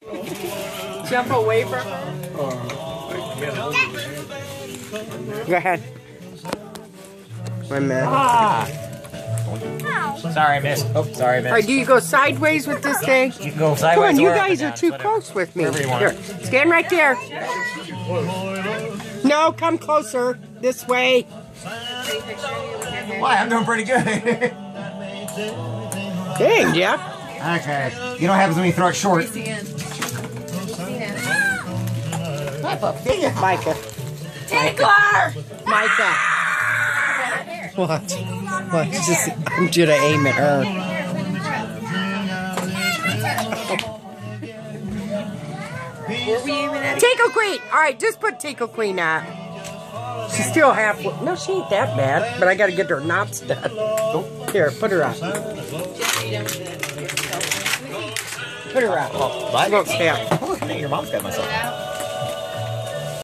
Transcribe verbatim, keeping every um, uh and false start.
Jump away from her. Go ahead. One minute. Ah. Sorry, miss. Oh, sorry, miss. All right, do you go sideways with this thing? You can go sideways. Come on, you or guys up are and too down, close with me. Whatever you want. Here, stand right there. No, come closer. This way. Why? I'm doing pretty good. Dang, Jeff. Okay. You know what happens when you throw it short? Micah. Tickler! Micah. What? What? Just, I'm gonna aim at her. Were we aiming at Tickle Queen! Alright, just put Tickle Queen on. She's still halfway. No, she ain't that bad, but I gotta get her knots done. Here, put her on. Put her on. Oh, Look, yeah. I think your mom's got myself.